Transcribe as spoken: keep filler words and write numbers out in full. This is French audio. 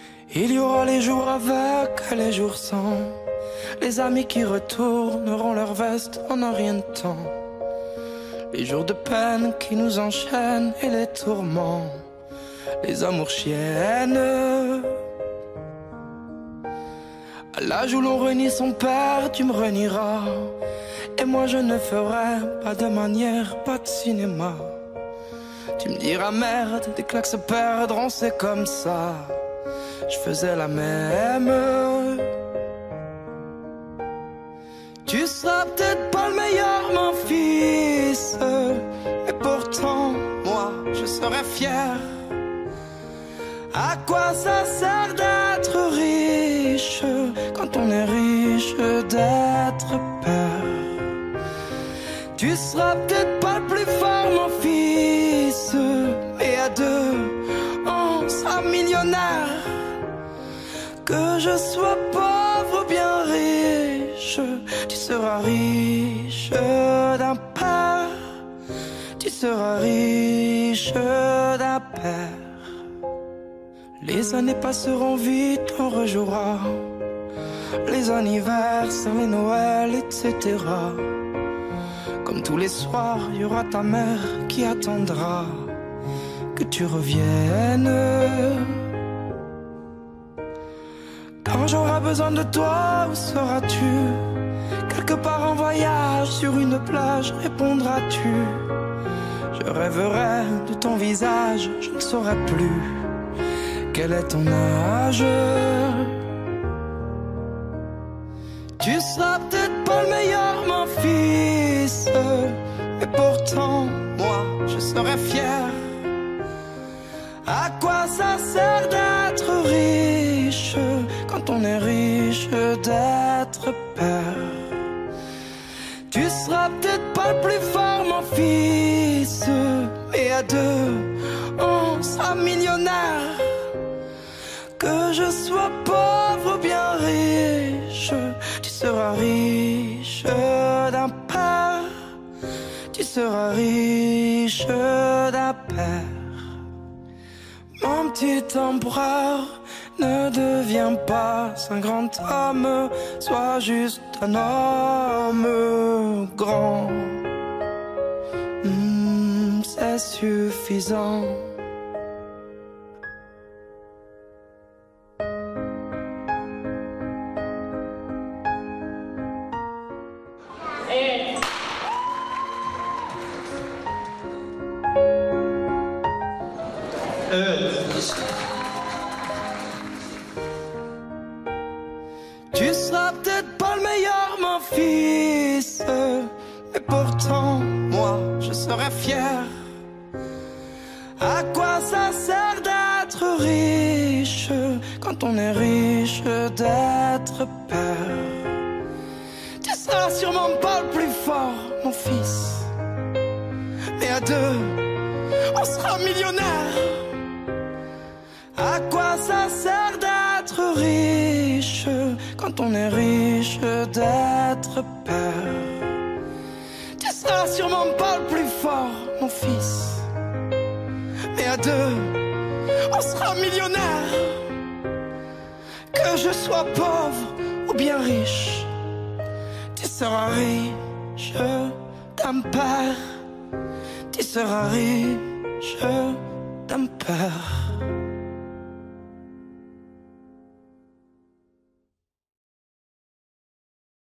Il y aura les jours avec et les jours sans, les amis qui retourneront leur veste en un rien de temps, les jours de peine qui nous enchaînent et les tourments, les amours chiennes. À l'âge où l'on renie son père, tu me renieras, et moi je ne ferai pas de manière, pas de cinéma. Tu me diras merde, des claques se perdront, c'est comme ça. Je faisais la même. Tu seras peut-être pas le meilleur, mon fils, mais pourtant, moi, je serai fier. À quoi ça sert d'être riche quand on est riche d'être père? Tu seras peut-être pas le plus fort, mon fils, mais à deux, on sera millionnaire. Que je sois pauvre ou bien riche, tu seras riche d'un père. Tu seras riche d'un père. Les années passeront vite, on rejouera les anniversaires, les Noëls, et cetera. Comme tous les soirs, il y aura ta mère qui attendra que tu reviennes. Quand j'aurai besoin de toi, où seras-tu? Quelque part en voyage, sur une plage, répondras-tu? Je rêverai de ton visage, je ne saurai plus quel est ton âge. Tu seras peut-être pas le meilleur, mon fils, mais pourtant, moi, je serai fier. À quoi ça sert d'être riche quand on est riche d'être père? Tu seras peut-être pas le plus fort, mon fils, mais à deux, on sera millionnaire. Que je sois pauvre ou bien riche, tu seras riche d'un père. Tu seras riche d'un père. Mon petit empereur, ne deviens pas un grand homme, sois juste un homme grand. Mmh, c'est suffisant. Evet. Tu seras peut-être pas le meilleur, mon fils, mais pourtant, moi, je serai fier. À quoi ça sert d'être riche quand on est riche d'être père? Tu seras sûrement pas le plus fort, mon fils, mais à deux, on sera millionnaire. À quoi ça sert d'être riche quand on est riche d'être père? Tu seras sûrement pas le plus fort, mon fils, mais à deux, on sera millionnaire. Que je sois pauvre ou bien riche, tu seras riche d'un père. Tu seras riche d'un père.